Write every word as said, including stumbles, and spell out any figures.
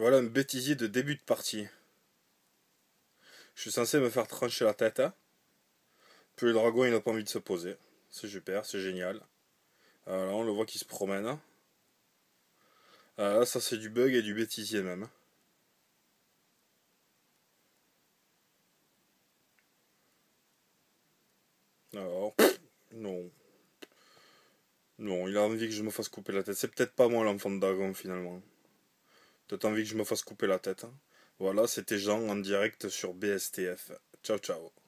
Voilà un bêtisier de début de partie. Je suis censé me faire trancher la tête. Hein. Puis le dragon il n'a pas envie de se poser. C'est super, c'est génial. Alors on le voit qui se promène. Alors là ça c'est du bug et du bêtisier même. Alors, non. Non, il a envie que je me fasse couper la tête. C'est peut-être pas moi l'enfant de dragon finalement. Peut-être envie que je me fasse couper la tête. Hein. Voilà, c'était Jean en direct sur B S T F. Ciao ciao.